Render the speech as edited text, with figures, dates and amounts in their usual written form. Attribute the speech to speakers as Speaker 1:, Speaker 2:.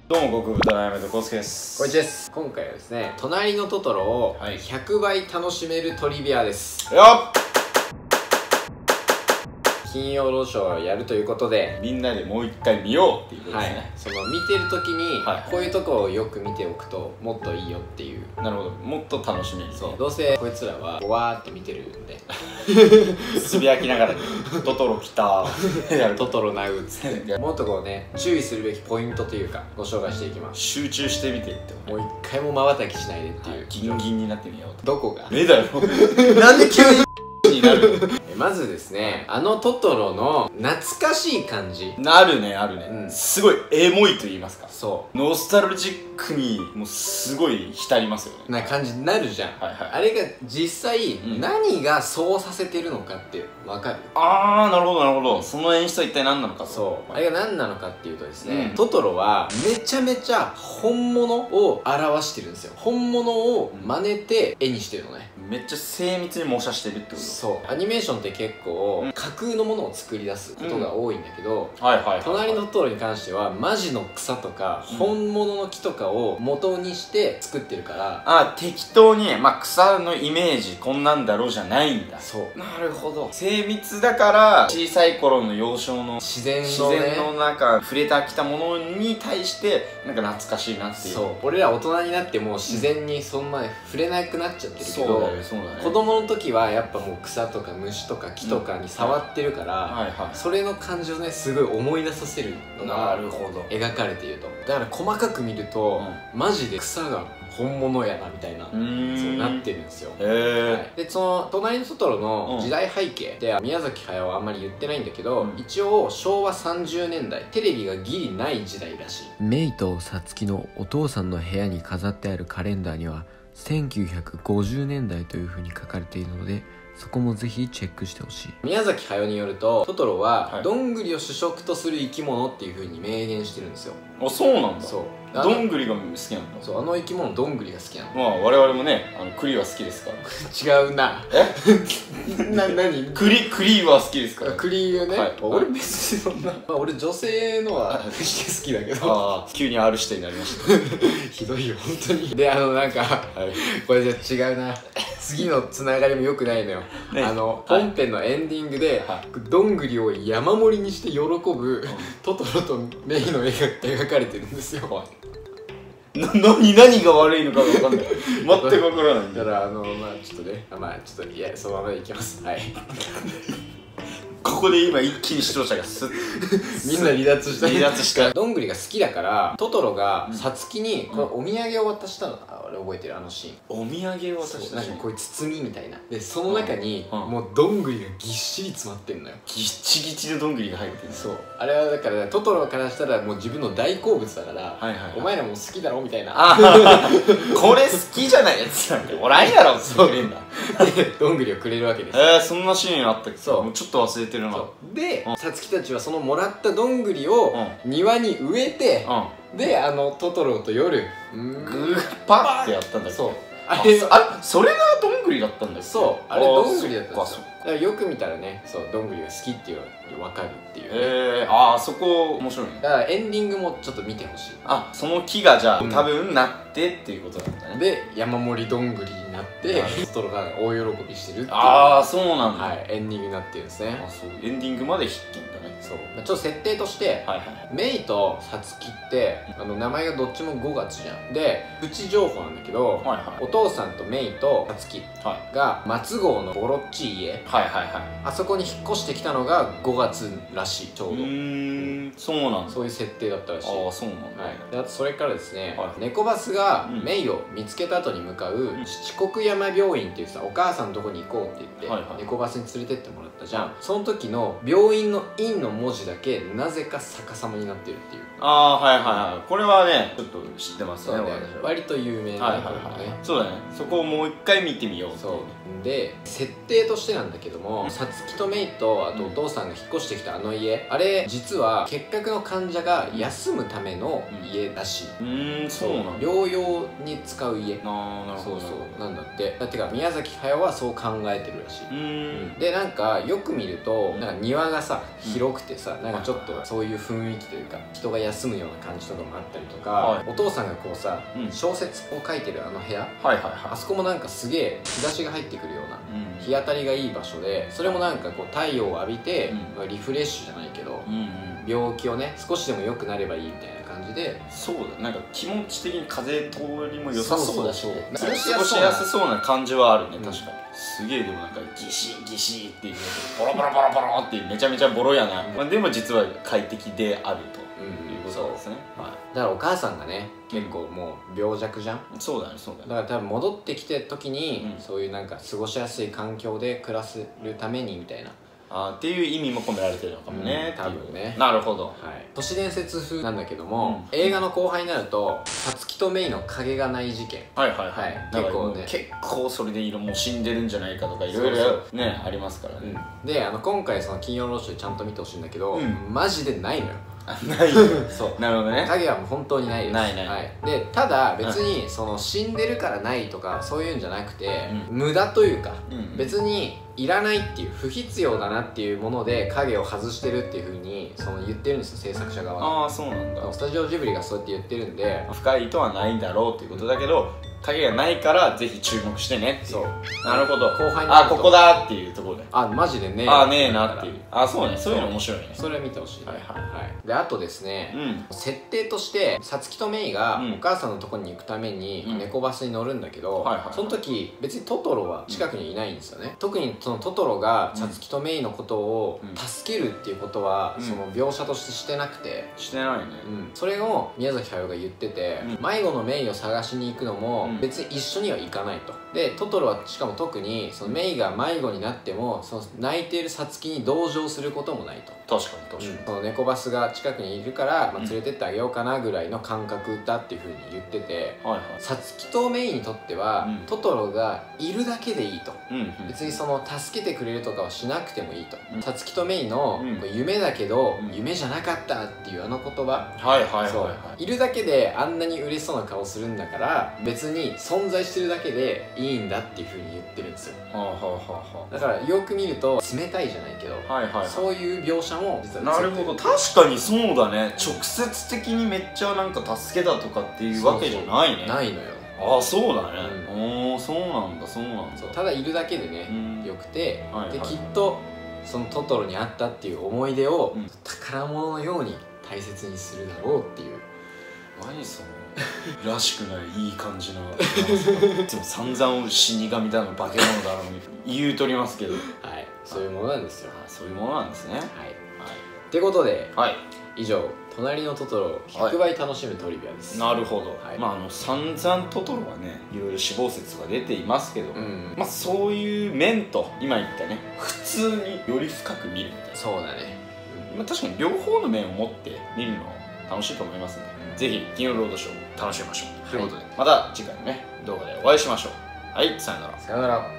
Speaker 1: どうも極豚のやめとこうすけです。
Speaker 2: こいちです。今回はですね、隣のトトロを100倍楽しめるトリビアです。
Speaker 1: よっ、
Speaker 2: 金曜ローショーをやるということで、
Speaker 1: みんなでもう一回見ようっていうことですね。
Speaker 2: その見てる時に、こういうとこをよく見ておくともっといいよっていう。
Speaker 1: なるほど、もっと楽しめるね。
Speaker 2: そう、どうせこいつらはわーって見てるんで
Speaker 1: つぶやきながらね、トトロ来たーやる
Speaker 2: トトロナウっつってもっとこうね、注意するべきポイントというかご紹介していきます。
Speaker 1: 集中してみてって
Speaker 2: もう一回も瞬きしないでっていう、
Speaker 1: ギンギンになってみようと。
Speaker 2: どこが
Speaker 1: 目だよなんで急にになる
Speaker 2: まずですね、あのトトロの懐かしい感じ
Speaker 1: なるね、あるね、すごいエモいと言いますか、
Speaker 2: そう
Speaker 1: ノスタルジックにもうすごい浸りますよね。
Speaker 2: な感じになるじゃん。あれが実際、何がそうさせてるのかって分かる？
Speaker 1: あー、なるほどなるほど。その演出は一体何なのかと。
Speaker 2: そう、あれが何なのかっていうとですね、トトロはめちゃめちゃ本物を表してるんですよ。本物を真似て絵にしてるのね。
Speaker 1: めっちゃ精密に模写してるってこと。
Speaker 2: そうアニメーションって結構架空のものを作り出すことが多いんだけど、隣のトトロに関してはマジの草とか本物の木とかを元にして作ってるから、
Speaker 1: 適当に草のイメージこんなんだろうじゃないんだ。
Speaker 2: そう、
Speaker 1: なるほど。精密だから小さい頃の幼少の
Speaker 2: 自然
Speaker 1: の中触れてきたものに対してなんか懐かしいなっていう。
Speaker 2: そう、俺ら大人になっても自然にそんなに触れなくなっちゃってるけど、子供の時はやっぱもう草とか虫とか木とかに触ってるから、それの感じをねすごい思い出させるのが描かれていると。だから細かく見ると、マジで草が本物やなみたいな、そうなってるんですよ。でその隣のトトロの時代背景で宮崎駿はあんまり言ってないんだけど、一応昭和30年代テレビがギリない時代らしい。
Speaker 3: メイとサツキのお父さんの部屋に飾ってあるカレンダーには1950年代という風に書かれているので、そこもぜひチェックしてほしい。
Speaker 2: 宮崎駿によると、トトロはどんぐりを主食とする生き物っていう風に明言してるんですよ。
Speaker 1: あ、そうなんだ。
Speaker 2: そう、
Speaker 1: どんぐりが好きなんだ。
Speaker 2: そう、あの生き物どんぐりが好きなの。
Speaker 1: 我々もね、栗は好きですから。
Speaker 2: 違うな。何
Speaker 1: 栗は好きですから。
Speaker 2: 栗よね。俺別にそんな、俺女性のは好きだけど
Speaker 1: 急に R 指定になりました
Speaker 2: ひどいよ本当に。でなんかこれじゃ違うな、次のつながりも良くないのよ。本編のエンディングでどんぐりを山盛りにして喜ぶトトロとメイの絵が描かれてるんですよ。
Speaker 1: 何が悪いのか分かんない全く分からない。
Speaker 2: だからちょっとね、ちょっといやそのままでいきます。はい
Speaker 1: ここで今一気に視聴者がスッ
Speaker 2: みんな離脱したどんぐりが好きだから、トトロがサツキにこのお土産を渡したの。俺覚えてる、あのシーン。
Speaker 1: お土産を渡した
Speaker 2: なんかこういう包みみたいなで、その中にもうどんぐりがぎっしり詰まってんのよ。
Speaker 1: ギッチギチのどんぐりが入ってる。
Speaker 2: そう、あれはだからトトロからしたらもう自分の大好物だから、お前らも好きだろみたいな、
Speaker 1: これ好きじゃないやつなんておらんやろって言ってんだ。
Speaker 2: でどんぐりをくれるわけです。
Speaker 1: そんなシーンあったっけ。そう、もうちょっと忘れてるな。
Speaker 2: でサツキたちはそのもらったどんぐりを庭に植えて、でトトロと夜
Speaker 1: グーパッってやったんだ。そう、それがどんぐりだったんだよ。
Speaker 2: そう、あれどんぐりだったんですよ。だからよく見たらね、そうどんぐりが好きっていうのが分かるっていう。
Speaker 1: そこ面白いね。
Speaker 2: だからエンディングもちょっと見てほしい。
Speaker 1: その木がじゃあ多分なってっていうことなんだね。
Speaker 2: で山盛りどんぐりになってトトロが大喜びしてるっていう。
Speaker 1: そうなんだ。
Speaker 2: エンディングになってるんですね。
Speaker 1: そうエンディングまで必見だね。
Speaker 2: そう、ちょっと設定としてメイとサツキって名前がどっちも5月じゃん。でプチ情報なんだけど、お父さんとメイとサツキが松郷のボロっちい家、あそこに引っ越してきたのが5月らしい、ちょうど。
Speaker 1: そうなんだ。
Speaker 2: そういう設定だったらしい。
Speaker 1: そうなんだ。
Speaker 2: であとそれからですね、猫バスがメイを見つけた後に向かう七国山病院っていうさ、お母さんのとこに行こうって言って猫バスに連れてってもらったじゃん。その時の病院の院の文字だけなぜか逆さまになってるっていう。
Speaker 1: これはねちょっと知ってますね。
Speaker 2: 割と有名なね。
Speaker 1: そうだね、そこをもう一回見てみよう。
Speaker 2: そうで設定としてなんだけども、サツキとメイとあとお父さんが引っ越してきたあの家、あれ実は結核の患者が休むための家らしい。
Speaker 1: そうなんだ。
Speaker 2: 療養に使う家。
Speaker 1: なるほど。
Speaker 2: そうなんだって。だってか宮崎駿はそう考えてるらしい。でなんかよく見るとなんか庭がさ広くてさ、なんかちょっとそういう雰囲気というか人が休むような感じとかもあったりとか、お父さんがこうさ小説を書いてるあの部屋、あそこもなんかすげえ日差しが入ってくるような日当たりがいい場所で、それもなんかこう太陽を浴びてリフレッシュじゃないけど病気をね少しでも良くなればいいみたいな感じで、
Speaker 1: そうだ、なんか気持ち的に風通りも良さそうだし過ごし
Speaker 2: し
Speaker 1: やすそうな感じはあるね。確かにすげえ。でもなんかギシギシっていうボロボロボロボロっていうめちゃめちゃボロやな、まあ、でも実は快適であるということですね。
Speaker 2: だからお母さんがね結構もう病弱じゃん。
Speaker 1: そうだねそうだね。
Speaker 2: だから多分戻ってきて時にそういうなんか過ごしやすい環境で暮らせるためにみたいな
Speaker 1: っていう意味も込められてるのかもね、
Speaker 2: 多分ね。
Speaker 1: なるほど。
Speaker 2: 都市伝説風なんだけども、映画の後半になるとサツキとメイの影がない事件、
Speaker 1: 結構ね、結構それでもう死んでるんじゃないかとかいろいろねありますからね。
Speaker 2: で今回その金曜ロードショーでちゃんと見てほしいんだけど、マジでないのよ。
Speaker 1: ないそうなるほどね。
Speaker 2: 影はもう本当にないです。ないで、ただ別にその死んでるからないとかそういうんじゃなくて、無駄というか別にいらないっていう不必要だなっていうもので影を外してるっていうふうに言ってるんですよ、制作者側が。
Speaker 1: そうなんだ。
Speaker 2: スタジオジブリがそうやって言ってるんで、
Speaker 1: 深い意図はないんだろうっていうことだけど、影がないからぜひ注目してねっていう。なるほど。後輩にここだっていうところで
Speaker 2: マジでね
Speaker 1: ねえなっていう。そうね、そういうの面白いね。
Speaker 2: それ見てほしい。であとですね、設定としてサツキとメイがお母さんのところに行くために猫バスに乗るんだけど、その時別にトトロは近くにいないんですよね。特にそのトトロがサツキとメイのことを助けるっていうことはその描写としてしてなくて、
Speaker 1: してないね。
Speaker 2: それを宮崎駿が言ってて、迷子のメイを探しに行くのも別に一緒には行かないと。でトトロはしかも特にそのメイが迷子になってもその泣いているサツキに同情することもないと。
Speaker 1: 確かに
Speaker 2: その猫バスが近くにいるから、連れてってあげようかなぐらいの感覚だっていうふうに言ってて、サツキとメイにとっては、トトロがいるだけでいいと。別にその助けてくれるとかはしなくてもいいと。サツキとメイの夢だけど、夢じゃなかったっていうあの言葉、いるだけであんなに嬉しそうな顔するんだから、別に存在してるだけでいいんだっていうふうに言ってるんですよ。だからよく見ると冷たいじゃないけど、そういう描写も実は。
Speaker 1: なるほど、確かにそうだね。直接的にめっちゃなんか助けたとかっていうわけじゃないね。
Speaker 2: ないのよ。
Speaker 1: そうだね。そうなんだそうなんだ。
Speaker 2: ただいるだけでねよくて、できっとそのトトロに会ったっていう思い出を宝物のように大切にするだろうっていう。
Speaker 1: 何そのらしくないいい感じのいつも散々死神だの化け物だの言うとりますけど、
Speaker 2: そういうものなんですよ。
Speaker 1: そういうものなんですね。
Speaker 2: ってことで以上「隣のトトロ100倍楽しむトリビア」です。
Speaker 1: なるほど。散々トトロはねいろいろ死亡説が出ていますけど、そういう面と今言ったね普通により深く見るみたいな。
Speaker 2: そうだね。
Speaker 1: 確かに両方の面を持って見るの楽しいと思いますので、ぜひ金曜ロードショーを楽しみましょうということで、また次回のね動画でお会いしましょう。さよなら。
Speaker 2: さよなら。